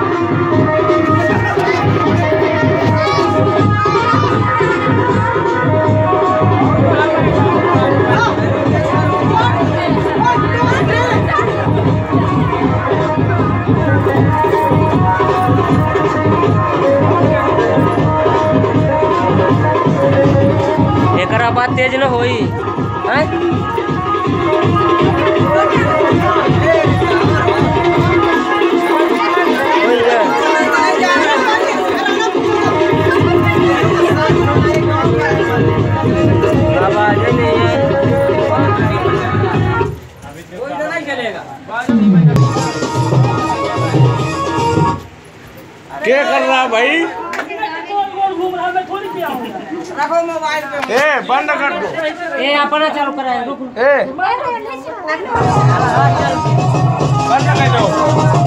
एकरा बात तेज न होई हैं? आवाज नहीं है, कोई तो नहीं चलेगा। क्या कर रहा है भाई? रखो मोबाइल पे। ए बंद कर दो। ए अपना चालू कराए रुक। ए बंद कर दो।